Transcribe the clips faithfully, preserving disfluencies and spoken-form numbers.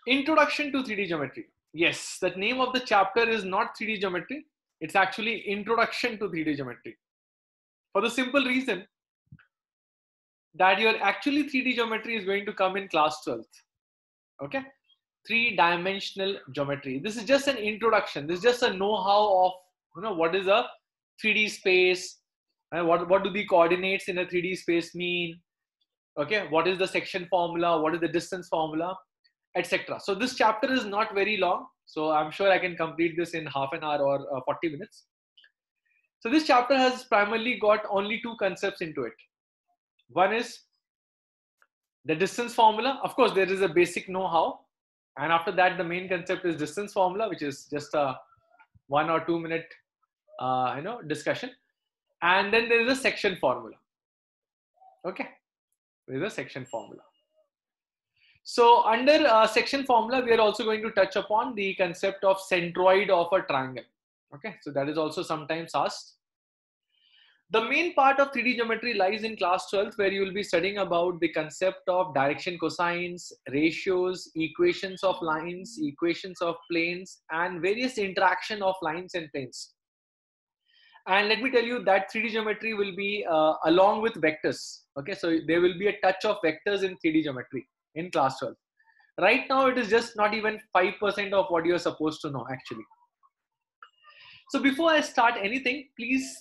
Introduction to three D geometry. Yes, the name of the chapter is not three D geometry. It's actually Introduction to three D geometry. For the simple reason that your actually three D geometry is going to come in class twelfth. Okay, three dimensional geometry. This is just an introduction. This is just a know-how of, you know, what is a three D space, and what what do the coordinates in a three D space mean. Okay, what is the section formula, what is the distance formula, etc. So this chapter is not very long, so I'm sure I can complete this in half an hour or uh, forty minutes. So this chapter has primarily got only two concepts into it. One is the distance formula. Of course, there is a basic know-how, and after that the main concept is distance formula, which is just a one or two minute uh, you know discussion, and then there is a section formula. Okay, there is a section formula. So under uh, section formula, we are also going to touch upon the concept of centroid of a triangle. Okay, so that is also sometimes asked. The main part of three D geometry lies in class twelfth, where you will be studying about the concept of direction cosines, ratios, equations of lines, equations of planes, and various interaction of lines and planes. And let me tell you that three D geometry will be uh, along with vectors. Okay, so there will be a touch of vectors in three D geometry in class twelve. Right now, it is just not even five percent of what you're supposed to know actually. So before I start anything, please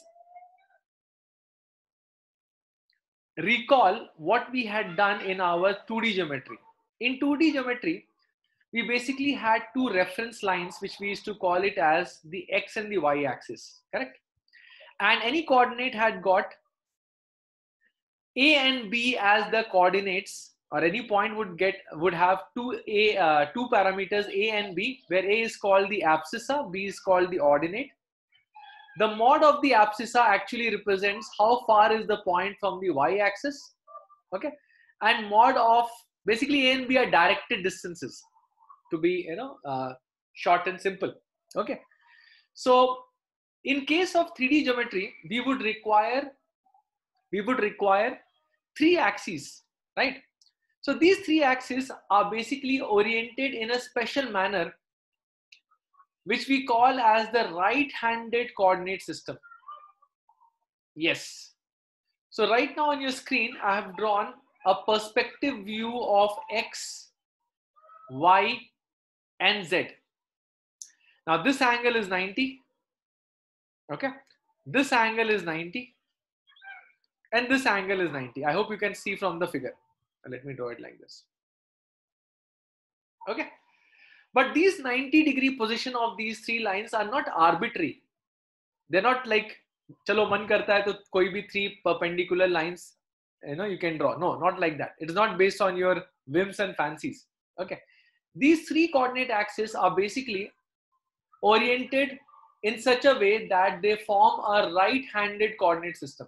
recall what we had done in our two D geometry. In two D geometry, we basically had two reference lines, which we used to call it as the X and the Y axis, correct? And any coordinate had got A and B as the coordinates, or any point would get would have two a uh, two parameters A and B, where A is called the abscissa, B is called the ordinate. The mod of the abscissa actually represents how far is the point from the y-axis, okay, and mod of basically A and B are directed distances, to be you know uh, short and simple. Okay, so in case of three D geometry, we would require we would require three axes, right? So these three axes are basically oriented in a special manner, which we call as the right-handed coordinate system. Yes. So right now on your screen, I have drawn a perspective view of X, Y, and Z. Now this angle is ninety. Okay. This angle is ninety. And this angle is ninety. I hope you can see from the figure. Let me draw it like this. Okay. But these ninety degree position of these three lines are not arbitrary. They're not like, chalo man karta hai to koi bhi three perpendicular lines, you know, you can draw. No, not like that. It is not based on your whims and fancies. Okay. These three coordinate axes are basically oriented in such a way that they form a right-handed coordinate system.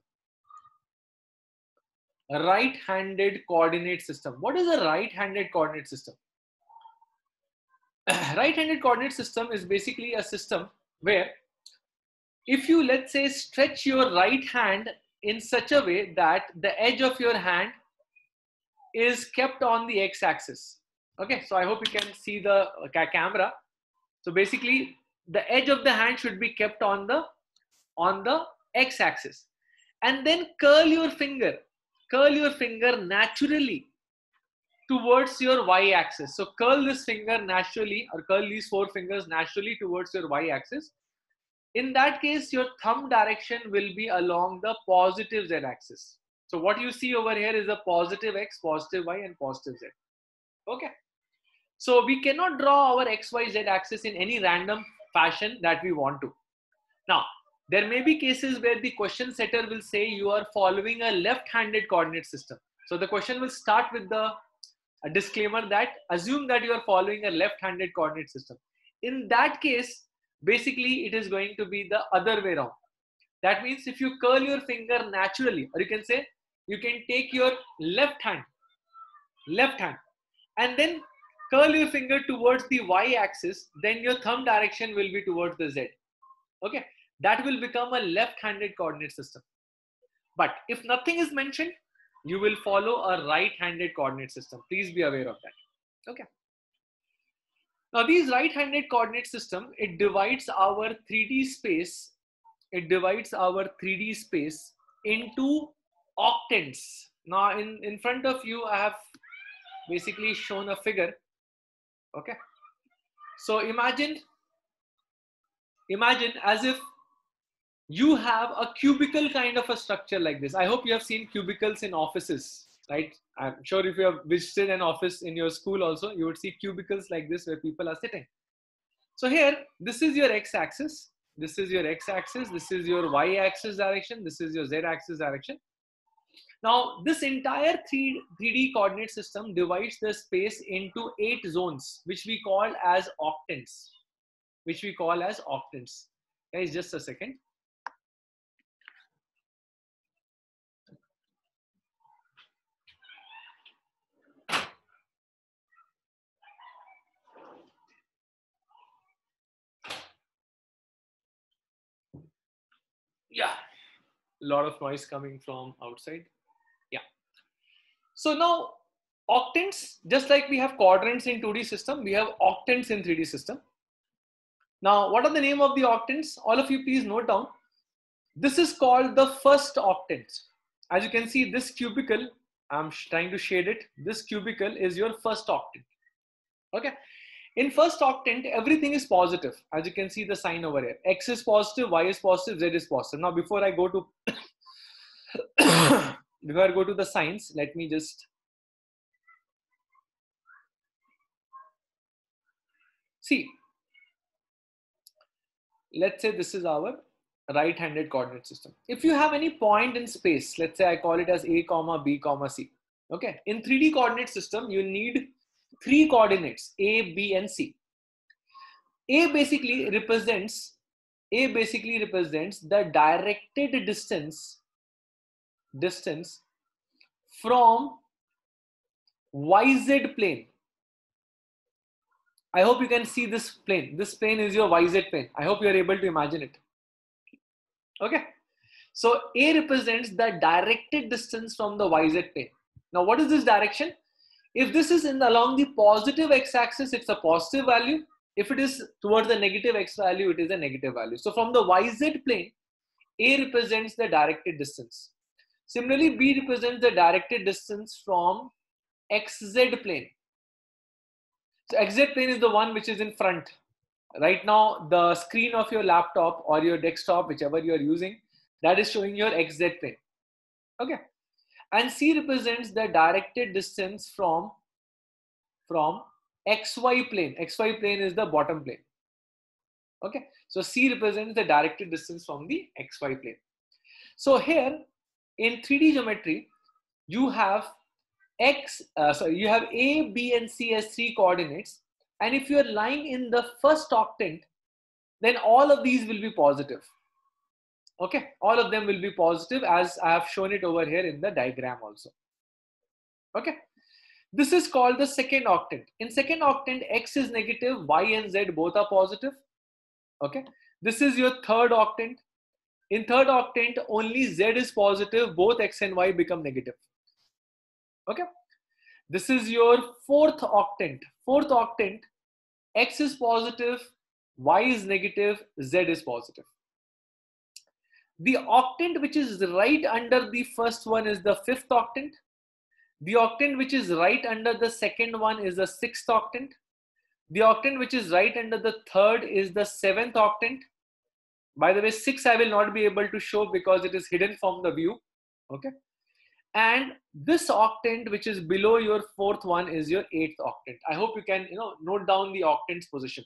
A right-handed coordinate system. What is a right-handed coordinate system? Right-handed coordinate system is basically a system where if you, let's say, stretch your right hand in such a way that the edge of your hand is kept on the x-axis. Okay, so I hope you can see the camera. So basically, the edge of the hand should be kept on the on the x-axis, and then curl your finger, curl your finger naturally towards your y-axis. So curl this finger naturally, or curl these four fingers naturally towards your y-axis. In that case, your thumb direction will be along the positive z-axis. So what you see over here is a positive x, positive y, and positive z. Okay. So we cannot draw our x, y, z axis in any random fashion that we want to. Now, there may be cases where the question setter will say you are following a left-handed coordinate system. So the question will start with the a disclaimer that assume that you are following a left-handed coordinate system. In that case, basically it is going to be the other way around. That means if you curl your finger naturally, or you can say you can take your left hand, left hand, and then curl your finger towards the y-axis, then your thumb direction will be towards the z. Okay, that will become a left-handed coordinate system. But if nothing is mentioned, you will follow a right-handed coordinate system. Please be aware of that. Okay. Now these right-handed coordinate system, it divides our three D space, it divides our three D space into octants. Now in, in front of you, I have basically shown a figure. Okay. So imagine, imagine as if you have a cubicle kind of a structure like this. I hope you have seen cubicles in offices, right? I'm sure if you have visited an office in your school also, you would see cubicles like this where people are sitting. So here, this is your x-axis, this is your x-axis, this is your y-axis direction, this is your z-axis direction. Now, this entire three D coordinate system divides the space into eight zones, which we call as octants, which we call as octants. Guys, just a second. Yeah, a lot of noise coming from outside. Yeah. So now octants, just like we have quadrants in two D system, we have octants in three D system. Now, what are the name of the octants? All of you please note down. This is called the first octant. As you can see, this cubicle, I'm trying to shade it. This cubicle is your first octant. Okay. In first octant, everything is positive. As you can see the sign over here. X is positive, Y is positive, Z is positive. Now, before I go to before I go to the signs, let me just see. Let's say this is our right-handed coordinate system. If you have any point in space, let's say I call it as A comma B comma C. Okay. In three D coordinate system, you need three coordinates, A, B, and C. A basically represents A basically represents the directed distance distance from Y Z plane. I hope you can see this plane. This plane is your Y Z plane. I hope you are able to imagine it. Okay. So A represents the directed distance from the Y Z plane. Now, what is this direction? If this is in the, along the positive x-axis, it's a positive value. If it is towards the negative x value, it is a negative value. So from the Y Z plane, A represents the directed distance. Similarly, B represents the directed distance from X Z plane. So X Z plane is the one which is in front. Right now, the screen of your laptop or your desktop, whichever you are using, that is showing your X Z plane. Okay. And C represents the directed distance from, from X Y plane. X Y plane is the bottom plane. Okay. So C represents the directed distance from the X Y plane. So here in three D geometry, you have X, uh, sorry, you have A, B, and C as three coordinates. And if you're lying in the first octant, then all of these will be positive. Okay, all of them will be positive as I have shown it over here in the diagram also. Okay, this is called the second octant. In second octant, X is negative, Y and Z both are positive. Okay, this is your third octant. In third octant, only Z is positive, both X and Y become negative. Okay, this is your fourth octant. Fourth octant, X is positive, Y is negative, Z is positive. The octant which is right under the first one is the fifth octant. The octant which is right under the second one is the sixth octant. The octant which is right under the third is the seventh octant. By the way, six I will not be able to show because it is hidden from the view. Okay. And this octant which is below your fourth one is your eighth octant. I hope you can, you know, note down the octant's position.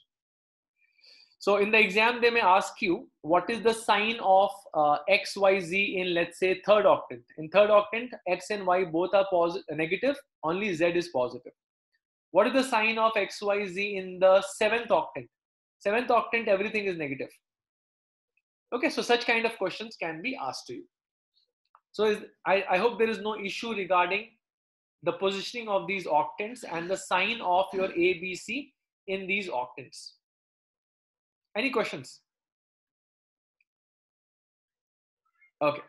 So in the exam, they may ask you, what is the sign of uh, X, Y, Z in, let's say, third octant? In third octant, X and Y both are positive, negative, only Z is positive. What is the sign of X, Y, Z in the seventh octant? Seventh octant, everything is negative. Okay, so such kind of questions can be asked to you. So is, I, I hope there is no issue regarding the positioning of these octants and the sign of your A, B, C in these octants. Any questions? Okay.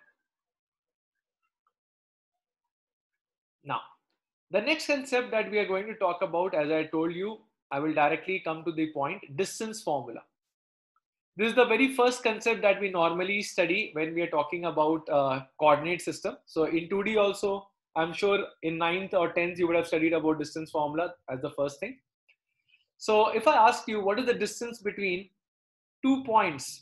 Now, the next concept that we are going to talk about, as I told you, I will directly come to the point, distance formula. This is the very first concept that we normally study when we are talking about uh, coordinate system. So in two D also, I'm sure in ninth or tenth, you would have studied about distance formula as the first thing. So if I ask you, what is the distance between two points,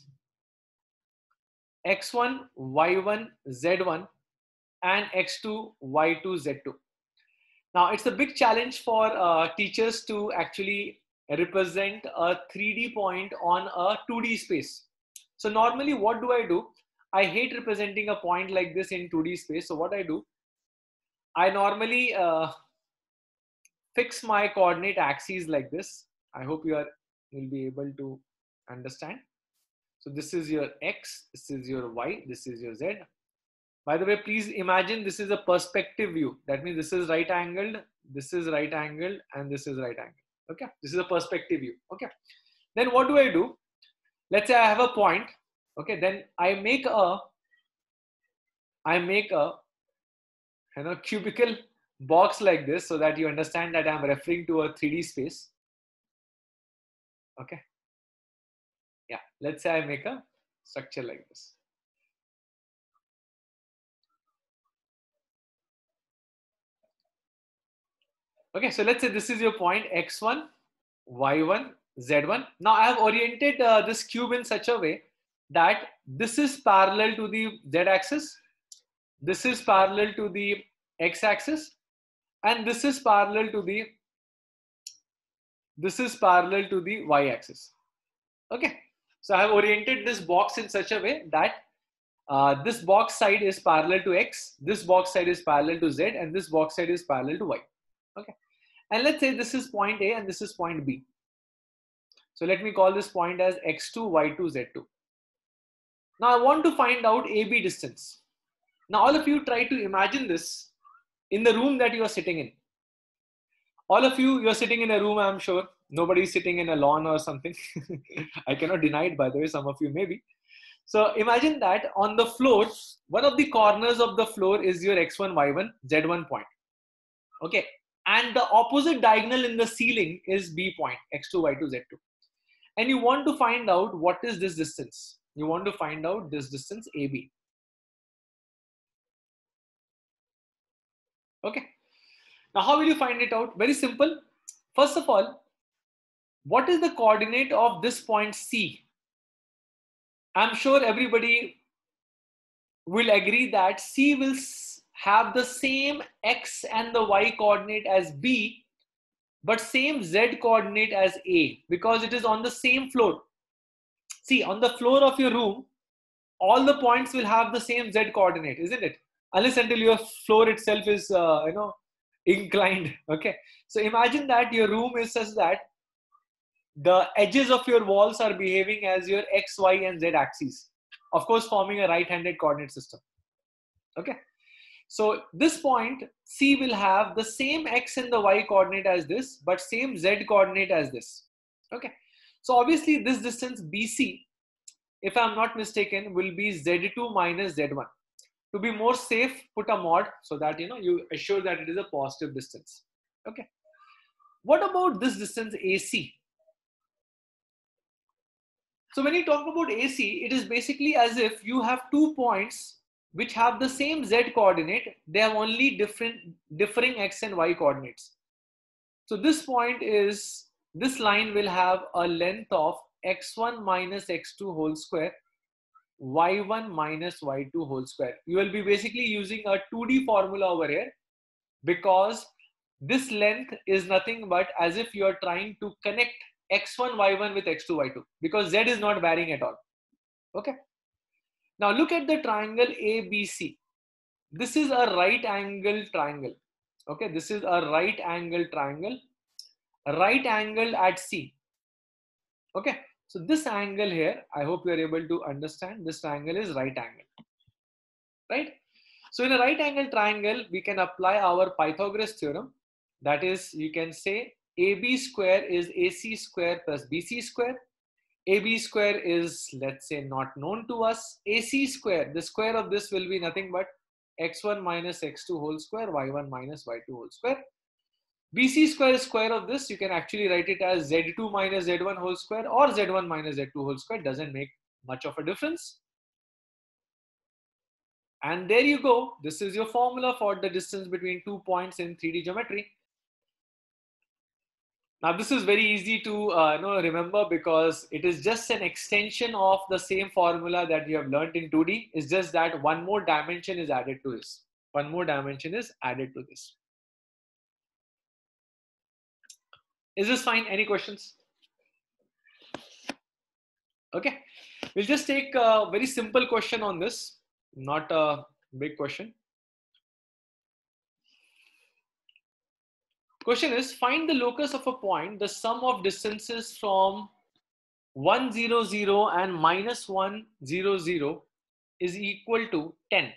x one, y one, z one, and x two, y two, z two? Now, it's a big challenge for uh, teachers to actually represent a three D point on a two D space. So normally what do I do? I hate representing a point like this in two D space. So what I do, I normally uh, fix my coordinate axes like this. I hope you are will be able to understand. So this is your x, this is your y, this is your z. By the way, please imagine this is a perspective view. That means this is right angled, this is right angled, and this is right angled. Okay, this is a perspective view. Okay, then what do I do? Let's say I have a point. Okay, then I make a, I make a, you know, cubical box like this so that you understand that I'm referring to a three D space. Okay, yeah, let's say I make a structure like this. Okay, so let's say this is your point x one, y one, z one. Now I have oriented uh, this cube in such a way that this is parallel to the z axis, this is parallel to the x axis, and this is parallel to the this is parallel to the y axis. Okay, so I have oriented this box in such a way that uh, this box side is parallel to x, this box side is parallel to z, and this box side is parallel to y. Okay, and let's say this is point A and this is point B. So let me call this point as x two, y two, z two. Now I want to find out A B distance. Now all of you try to imagine this in the room that you are sitting in. All of you, you're sitting in a room, I'm sure. Nobody's sitting in a lawn or something. I cannot deny it, by the way, some of you maybe. So imagine that on the floor, one of the corners of the floor is your x one, y one, z one point. Okay, and the opposite diagonal in the ceiling is B point, x two, y two, z two. And you want to find out what is this distance. You want to find out this distance A B. Okay. Now, how will you find it out? Very simple. First of all, what is the coordinate of this point C? I'm sure everybody will agree that C will have the same X and the Y coordinate as B, but same Z coordinate as A, because it is on the same floor. See, on the floor of your room, all the points will have the same Z coordinate, isn't it? Unless until your floor itself is, uh, you know, inclined. Okay. So imagine that your room is such that the edges of your walls are behaving as your X, Y, and Z axes. Of course, forming a right-handed coordinate system. Okay. So this point C will have the same X and the Y coordinate as this, but same Z coordinate as this. Okay. So obviously this distance B C, if I'm not mistaken, will be Z two minus Z one. To be more safe, put a mod so that you know you assure that it is a positive distance. Okay. What about this distance A C? So when you talk about A C, it is basically as if you have two points which have the same Z coordinate. They have only different differing X and Y coordinates. So this point is, this line will have a length of x one minus x two whole square, y one minus y two whole square. You will be basically using a two D formula over here, because this length is nothing but as if you are trying to connect x one, y one with x two, y two, because Z is not varying at all. Okay. Now look at the triangle A B C. This is a right angle triangle. Okay. This is a right angle triangle. Right angle at C. Okay. So this angle here, I hope you are able to understand, this triangle is right angle, right? So in a right angle triangle, we can apply our Pythagoras theorem. That is, you can say A B square is A C square plus B C square. A B square is, let's say, not known to us. A C square, the square of this will be nothing but x one minus x two whole square, y one minus y two whole square. B C square is square of this. You can actually write it as Z two minus Z one whole square or Z one minus Z two whole square. Doesn't make much of a difference. And there you go. This is your formula for the distance between two points in three D geometry. Now this is very easy to uh, you know, remember because it is just an extension of the same formula that you have learned in two D. It's just that one more dimension is added to this. One more dimension is added to this. Is this fine? Any questions? Okay, we'll just take a very simple question on this, not a big question. Question is, find the locus of a point, the sum of distances from one zero zero and minus one zero zero is equal to ten.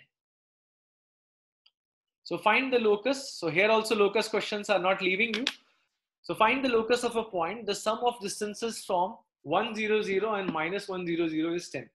So find the locus. So here also locus questions are not leaving you. So find the locus of a point, the sum of distances from one zero zero and minus one zero zero is ten.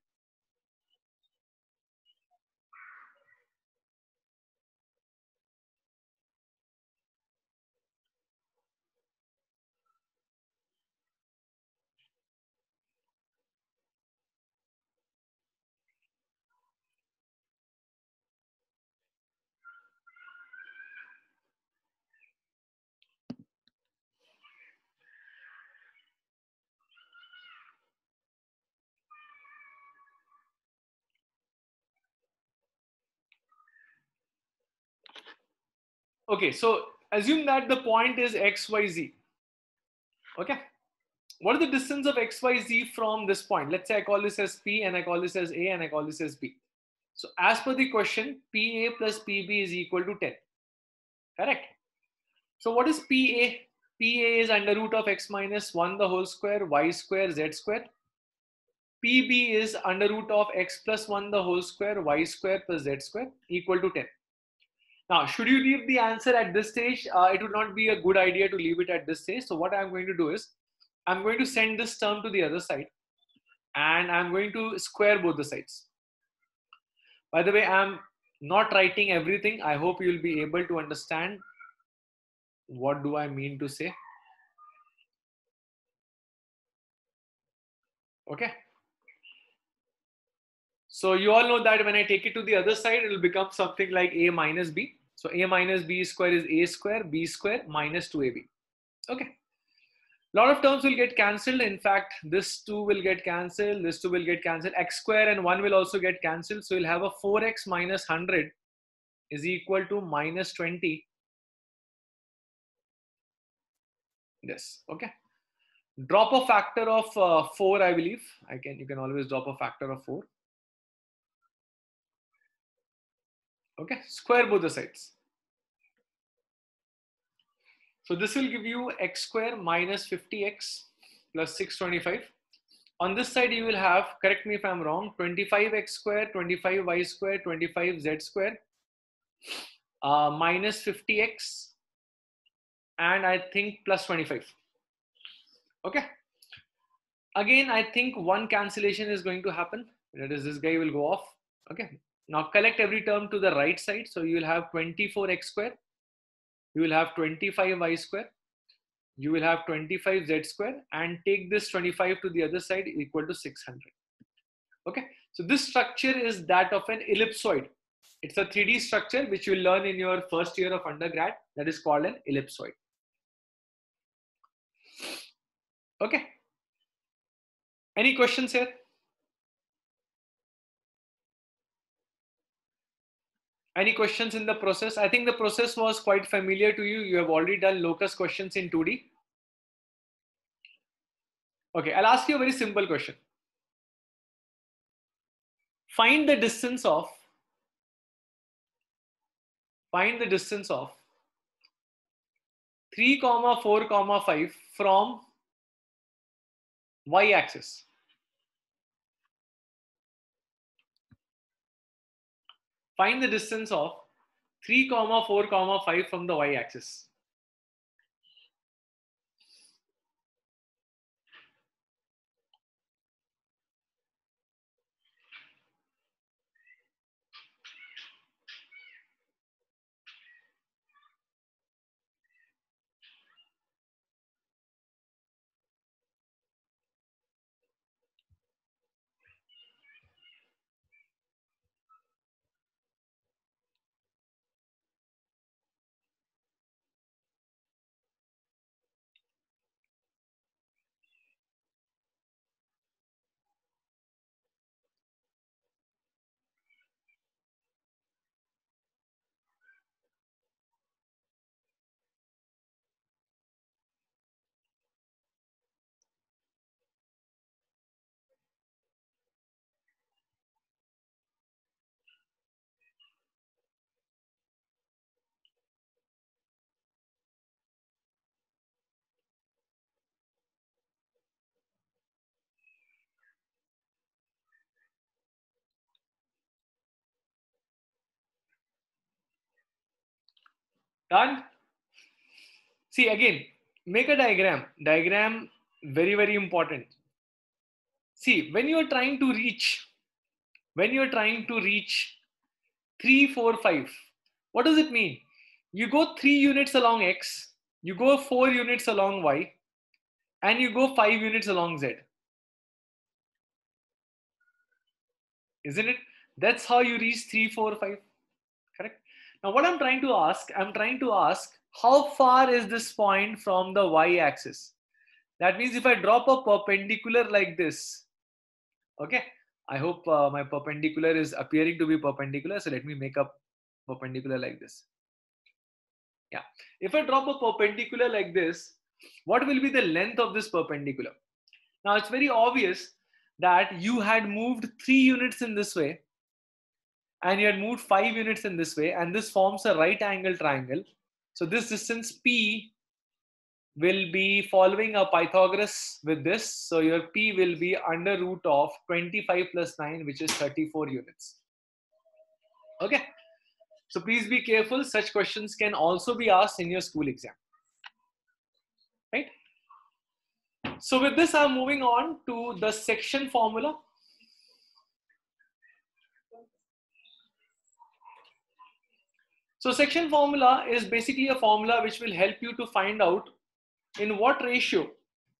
Okay, so assume that the point is X Y Z. Okay, what is the distance of X Y Z from this point? Let's say I call this as P and I call this as A and I call this as B. So as per the question, P A plus P B is equal to ten. Correct? So what is P A? P A is under root of X minus one the whole square, Y square, Z square. P B is under root of X plus one the whole square, Y square plus Z square equal to ten. Now, should you leave the answer at this stage? Uh, it would not be a good idea to leave it at this stage. So what I'm going to do is, I'm going to send this term to the other side and I'm going to square both the sides. By the way, I'm not writing everything. I hope you'll be able to understand what do I mean to say. Okay. So you all know that when I take it to the other side, it will become something like A minus B. So A minus B square is A square, B square minus two A B. Okay. A lot of terms will get cancelled. In fact, this two will get cancelled, this two will get cancelled. X square and one will also get cancelled. So you'll have a four X minus one hundred is equal to minus twenty. Yes. Okay. Drop a factor of uh, four, I believe. I can. You can always drop a factor of four. Okay. Square both the sides. So this will give you X square minus fifty X plus six twenty-five. On this side, you will have, correct me if I'm wrong, twenty-five X square, twenty-five Y square, twenty-five Z square, uh, minus fifty X, and I think plus twenty-five. Okay. Again, I think one cancellation is going to happen. That is, this guy will go off. Okay. Now collect every term to the right side. So you will have twenty-four X square. You will have twenty-five Y square. You will have twenty-five Z square, and take this twenty-five to the other side equal to six hundred. Okay. So this structure is that of an ellipsoid. It's a three D structure which you will learn in your first year of undergrad. That is called an ellipsoid. Okay. Any questions here? Any questions in the process? I think the process was quite familiar to you. You have already done locus questions in two D. Okay, I'll ask you a very simple question. Find the distance of, find the distance of three comma four comma five from Y axis. Find the distance of three comma four comma five from the Y axis. Done? See again, make a diagram. Diagram, very, very important. See, when you are trying to reach, when you are trying to reach three, four, five, what does it mean? You go three units along X, you go four units along Y, and you go five units along Z. Isn't it? That's how you reach three, four, five. Correct? Now, what I'm trying to ask, I'm trying to ask, how far is this point from the Y axis? That means if I drop a perpendicular like this, okay, I hope uh, my perpendicular is appearing to be perpendicular. So let me make a perpendicular like this. Yeah. If I drop a perpendicular like this, what will be the length of this perpendicular? Now it's very obvious that you had moved three units in this way and you had moved five units in this way, and this forms a right angle triangle. So this distance P will be following a Pythagoras with this. So your P will be under root of twenty-five plus nine, which is thirty-four units. Okay. So please be careful. Such questions can also be asked in your school exam. Right. So with this, I'm moving on to the section formula. So section formula is basically a formula which will help you to find out in what ratio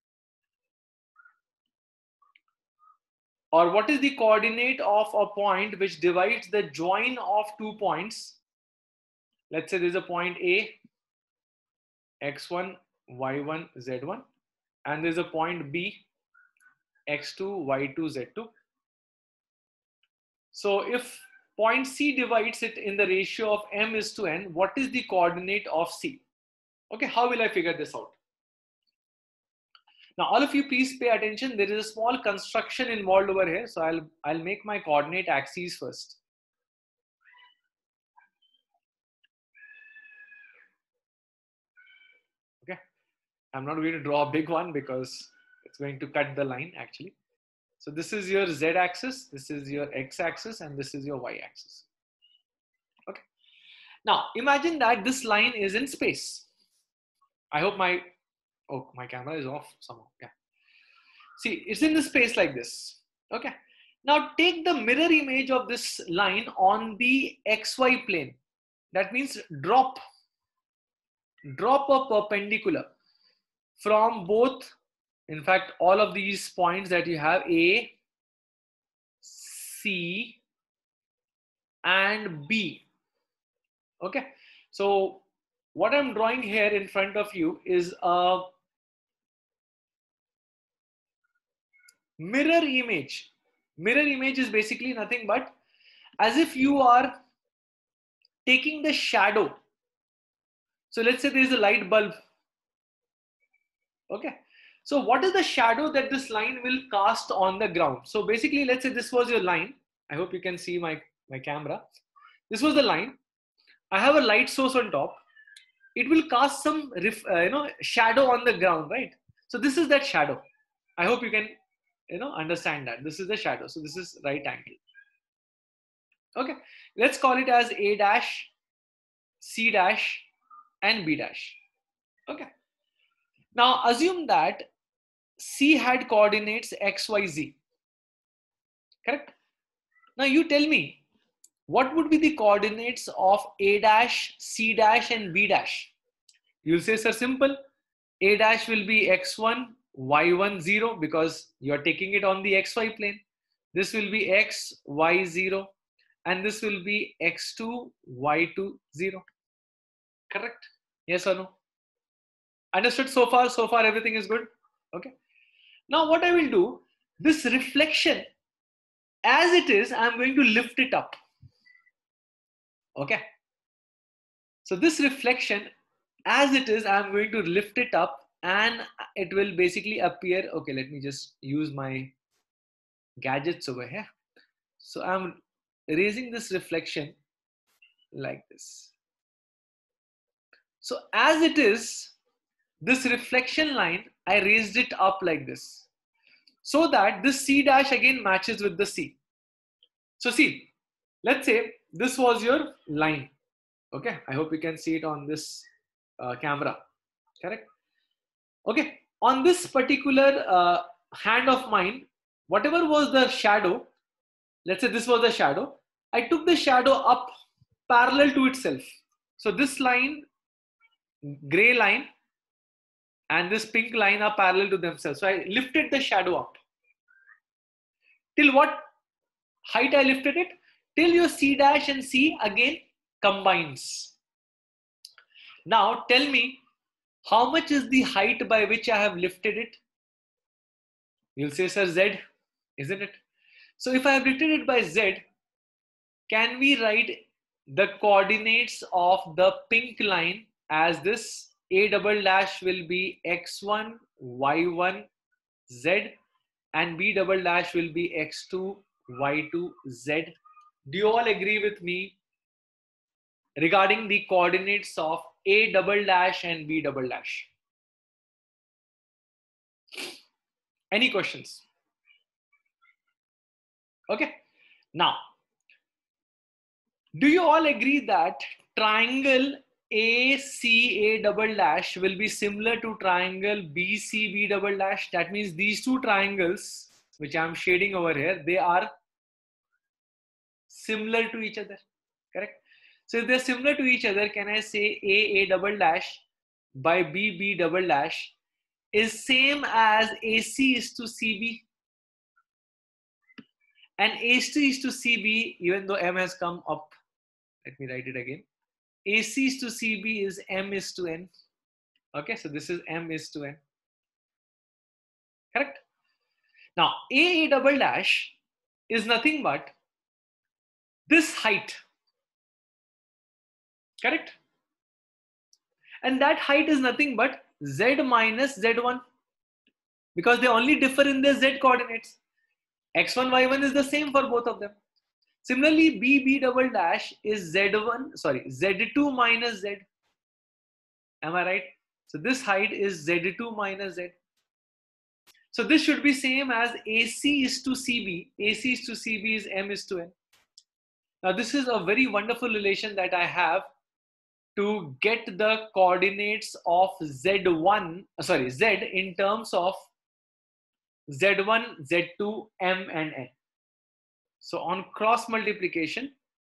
or what is the coordinate of a point which divides the join of two points. Let's say there's a point A, x one, y one, z one, and there's a point B, x two, y two, z two. So if point C divides it in the ratio of m is to n, what is the coordinate of C? Okay, how will I figure this out? Now, all of you, please pay attention. There is a small construction involved over here. So I'll, I'll make my coordinate axes first. Okay. I'm not going to draw a big one because it's going to cut the line actually. So this is your Z axis, this is your X axis, and this is your Y axis. Okay. Now, imagine that this line is in space. I hope my, oh, my camera is off somehow. Yeah. See, it's in the space like this. Okay. Now take the mirror image of this line on the X Y plane. That means drop, drop a perpendicular from both, in fact, all of these points that you have, A, C, and B. Okay. So what I'm drawing here in front of you is a mirror image. Mirror image is basically nothing but as if you are taking the shadow. So let's say there is a light bulb. Okay. So what is the shadow that this line will cast on the ground? So basically, let's say this was your line. I hope you can see my, my camera. This was the line. I have a light source on top. It will cast some uh, you know, shadow on the ground, right? So this is that shadow. I hope you can you know, understand that. This is the shadow. So this is right angle. Okay. Let's call it as A dash, C dash, and B dash. Okay. Now assume that C had coordinates X, Y, Z. Correct? Now you tell me, what would be the coordinates of A dash, C dash, and B dash? You'll say, sir, simple. A dash will be X one, Y one, zero, because you're taking it on the X Y plane. This will be X, Y, zero, and this will be X two, Y two, zero. Correct? Yes or no? Understood so far? So far everything is good? Okay. Now what I will do, this reflection as it is, I'm going to lift it up. Okay. So this reflection as it is, I'm going to lift it up and it will basically appear. Okay, let me just use my gadgets over here. So I'm raising this reflection like this. So as it is, this reflection line, I raised it up like this, so that this C dash again matches with the C. So see, let's say this was your line. Okay, I hope you can see it on this uh, camera. Correct? Okay, on this particular uh, hand of mine, whatever was the shadow, let's say this was the shadow, I took the shadow up parallel to itself. So this line, gray line, and this pink line are parallel to themselves. So I lifted the shadow up. Till what height I lifted it? Till your C dash and C again combines. Now tell me, how much is the height by which I have lifted it? You'll say, sir, Z, isn't it? So if I have written it by Z, can we write the coordinates of the pink line as this? A double dash will be X one, Y one, Z, and B double dash will be X two, Y two, Z. Do you all agree with me regarding the coordinates of A double dash and B double dash? Any questions? Okay. Now, do you all agree that triangle A C A double dash will be similar to triangle B C B double dash? That means these two triangles, which I am shading over here, they are similar to each other, correct? So if they're similar to each other, can I say A A double dash by B B double dash is same as A C is to C B? And A C is to C B, even though M has come up, let me write it again. A C is to C B is M is to N. Okay, so this is M is to N. Correct? Now, A A double dash is nothing but this height. Correct? And that height is nothing but Z minus Z one, because they only differ in their Z coordinates. X one, Y one is the same for both of them. Similarly, B B double dash is Z one, sorry, Z two minus Z. Am I right? So this height is Z two minus Z. So this should be same as A C is to C B. A C is to C B is M is to N. Now this is a very wonderful relation that I have to get the coordinates of Z one, sorry, Z in terms of Z one, Z two, M and N. So on cross multiplication,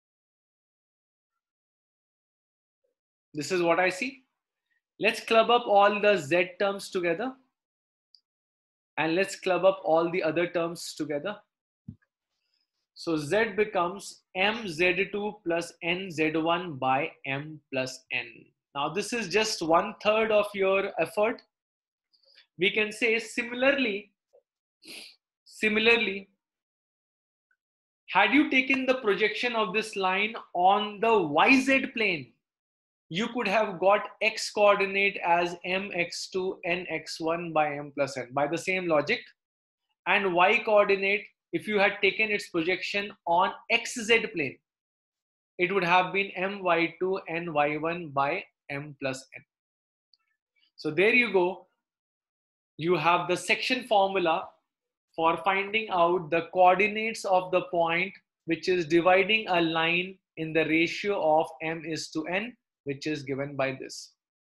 this is what I see. Let's club up all the Z terms together. And let's club up all the other terms together. So Z becomes M Z two plus N Z one by M plus N. Now this is just one third of your effort. We can say similarly, similarly, had you taken the projection of this line on the Y Z plane, you could have got X coordinate as M X two N X one by M plus N by the same logic, and Y coordinate, if you had taken its projection on X Z plane, it would have been M Y two N Y one by M plus N. So there you go. You have the section formula for finding out the coordinates of the point which is dividing a line in the ratio of M is to N, which is given by this.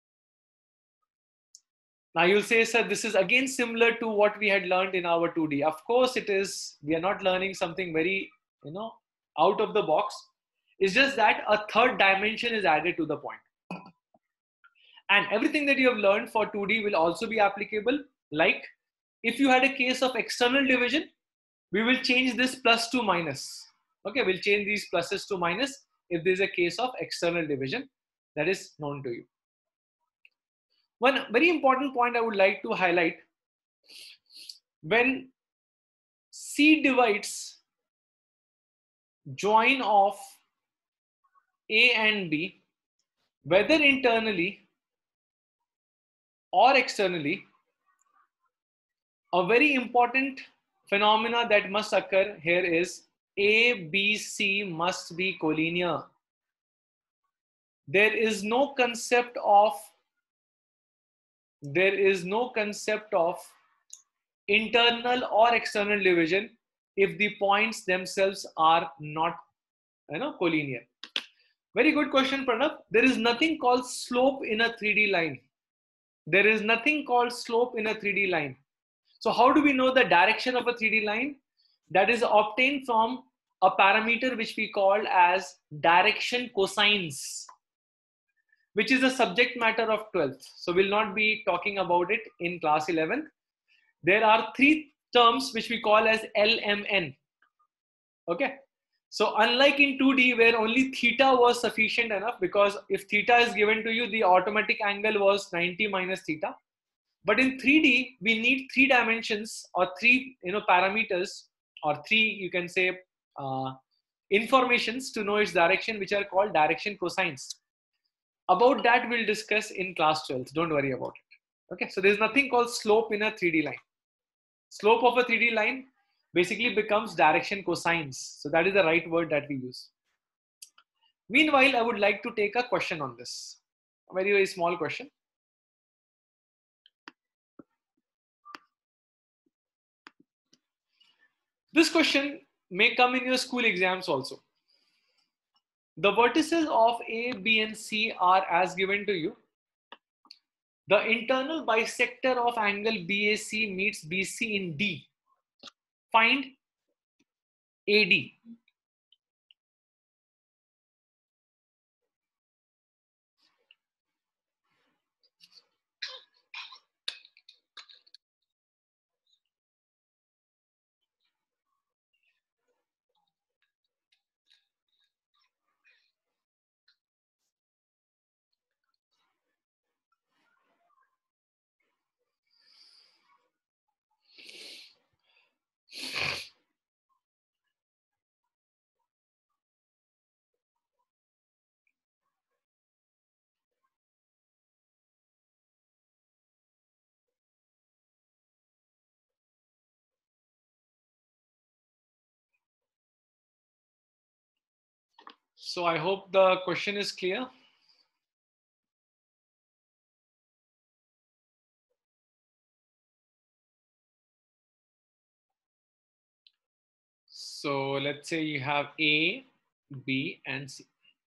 Now you'll say, sir, this is again similar to what we had learned in our two D. Of course it is. We are not learning something very, you know, out of the box. It's just that a third dimension is added to the point. And everything that you have learned for two D will also be applicable. Like if you had a case of external division, we will change this plus to minus. Okay, we'll change these pluses to minus if there's a case of external division that is known to you. One very important point I would like to highlight: when C divides join of A and B, whether internally or externally, a very important phenomena that must occur here is A, B, C must be collinear. There is no concept of there is no concept of internal or external division if the points themselves are not, you know, collinear. Very good question, Pranav. There is nothing called slope in a three D line. There is nothing called slope in a three D line. So how do we know the direction of a three D line? That is obtained from a parameter which we call as direction cosines, which is the subject matter of twelfth. So we'll not be talking about it in class eleventh. There are three terms which we call as L M N. Okay. So unlike in two D where only theta was sufficient enough, because if theta is given to you, the automatic angle was ninety minus theta. But in three D, we need three dimensions or three, you know, parameters or three, you can say, uh, informations to know its direction, which are called direction cosines. About that, we'll discuss in class twelve. Don't worry about it. Okay, so there's nothing called slope in a three D line. Slope of a three D line basically becomes direction cosines. So that is the right word that we use. Meanwhile, I would like to take a question on this. A very, very small question. This question may come in your school exams also. The vertices of A, B, and C are as given to you. The internal bisector of angle B A C meets B C in D. Find A D. So I hope the question is clear. So let's say you have A, B, and C.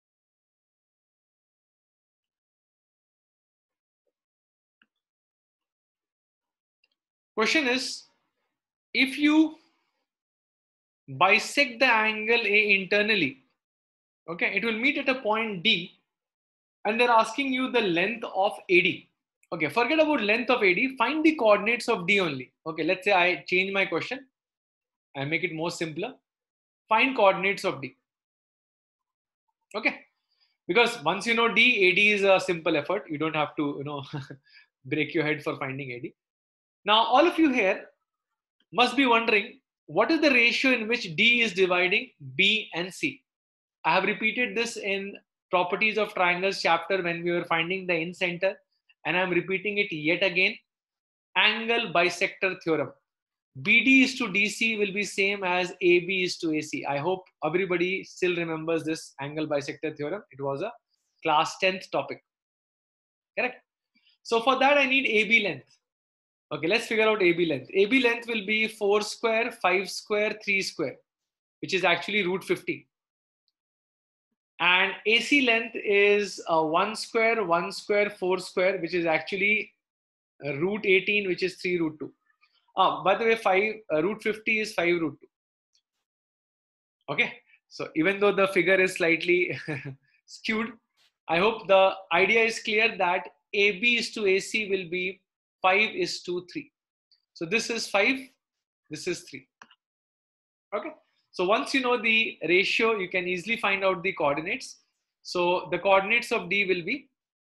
Question is, if you bisect the angle A internally, okay, it will meet at a point D, and they're asking you the length of A D. Okay, forget about length of A D, find the coordinates of D only. Okay, let's say I change my question. I make it more simpler. Find coordinates of D. Okay, because once you know D, A D is a simple effort. You don't have to, you know, break your head for finding A D. Now, all of you here must be wondering, what is the ratio in which D is dividing B and C? I have repeated this in properties of triangles chapter when we were finding the incenter, and I'm repeating it yet again. Angle bisector theorem. B D is to D C will be same as A B is to A C. I hope everybody still remembers this angle bisector theorem. It was a class tenth topic. Correct? So for that, I need A B length. Okay, let's figure out A B length. A B length will be four square, five square, three square, which is actually root fifty. And A C length is uh, one square, one square, four square, which is actually uh, root eighteen, which is three root two. Ah, by the way, five uh, root fifty is five root two. Okay, so even though the figure is slightly skewed, I hope the idea is clear that A B is to A C will be five is to three. So this is five, this is three. Okay, so once you know the ratio, you can easily find out the coordinates. So the coordinates of D will be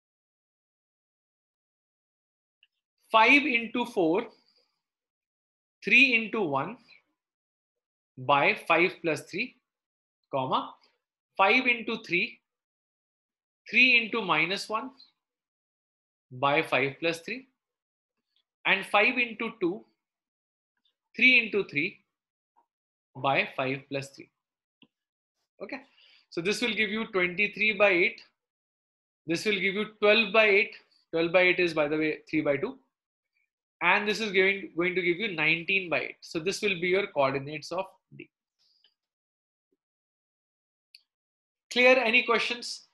five into four, three into one by five plus three, comma, five into three, three into minus one by five plus three, and five into two, three into three by five plus three. Okay, so this will give you twenty-three by eight. This will give you twelve by eight. twelve by eight is, by the way, three by two. And this is going, going to give you nineteen by eight. So this will be your coordinates of D. Clear? Any questions?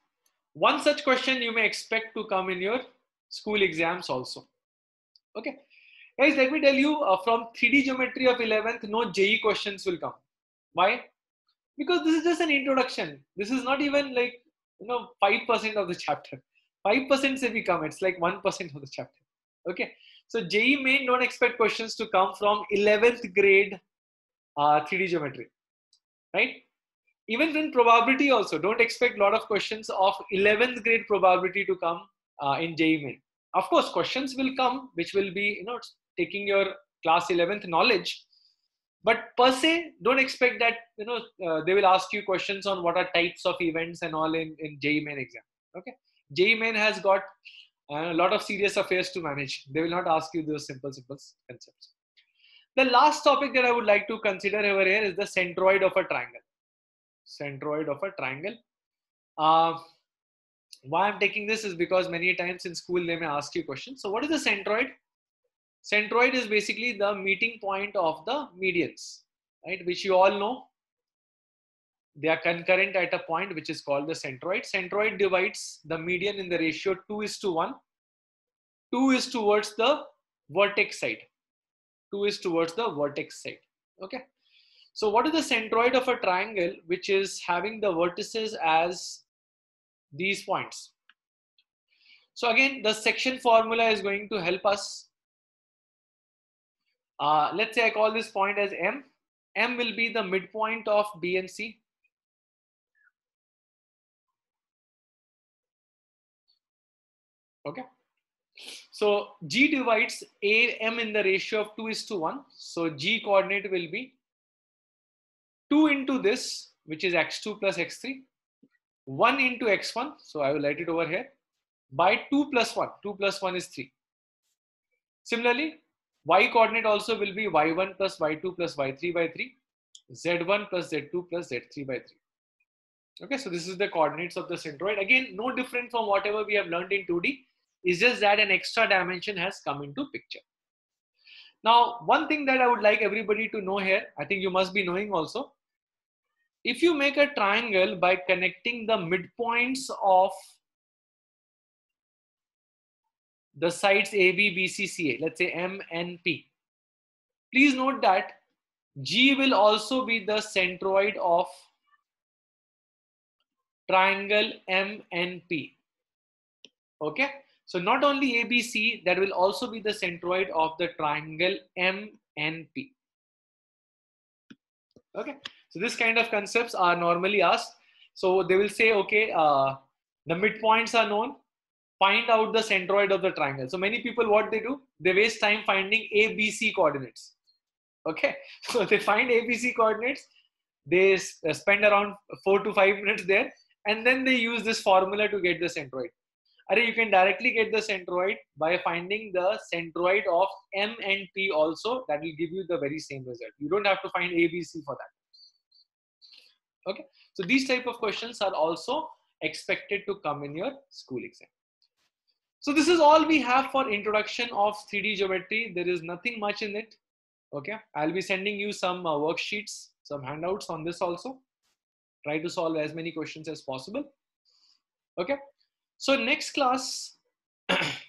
One such question you may expect to come in your school exams also. Okay. Guys, let me tell you, uh, from three D geometry of eleventh, no J E E questions will come. Why? Because this is just an introduction. This is not even like, you know, five percent of the chapter. five percent say we come, it's like one percent of the chapter. Okay. So J E E main, don't expect questions to come from eleventh grade uh, three D geometry, right? Even in probability also, don't expect a lot of questions of eleventh grade probability to come uh, in J E E main. Of course, questions will come, which will be, you know, taking your class eleventh knowledge. But per se, don't expect that, you know, uh, they will ask you questions on what are types of events and all in, in J E E main exam. Okay. J E E main has got uh, a lot of serious affairs to manage. They will not ask you those simple, simple concepts. The last topic that I would like to consider over here is the centroid of a triangle. Centroid of a triangle. Uh, why I'm taking this is because many times in school they may ask you questions. So what is the centroid? Centroid is basically the meeting point of the medians, right? Which you all know. They are concurrent at a point which is called the centroid. Centroid divides the median in the ratio two is to one. two is towards the vertex side. two is towards the vertex side. Okay. So what is the centroid of a triangle which is having the vertices as these points? So again, the section formula is going to help us. Uh, let's say I call this point as M. M will be the midpoint of B and C. Okay. So G divides A M in the ratio of two is to one. So G coordinate will be two into this, which is x two plus x three, one into x one. So I will write it over here by two plus one. two plus one is three. Similarly, y coordinate also will be y one plus y two plus y three by three, z one plus z two plus z three by three. Okay, so this is the coordinates of the centroid. Again, no different from whatever we have learned in two D. It's just that an extra dimension has come into picture. Now, one thing that I would like everybody to know here, I think you must be knowing also. If you make a triangle by connecting the midpoints of the sides A, B, B, C, C, A, let's say M, N, P. Please note that G will also be the centroid of triangle M N P. Okay. So not only A B C, that will also be the centroid of the triangle M N P. Okay. So this kind of concepts are normally asked. So they will say, okay, uh, the midpoints are known. Find out the centroid of the triangle. So many people, what they do, they waste time finding A B C coordinates. Okay. So they find A B C coordinates. They spend around four to five minutes there. And then they use this formula to get the centroid. Or you can directly get the centroid by finding the centroid of M and P also. That will give you the very same result. You don't have to find A B C for that. Okay. So these type of questions are also expected to come in your school exam. So this is all we have for introduction of three D geometry. There is nothing much in it. Okay. I'll be sending you some uh, worksheets, some handouts on this also. Try to solve as many questions as possible. Okay. So next class,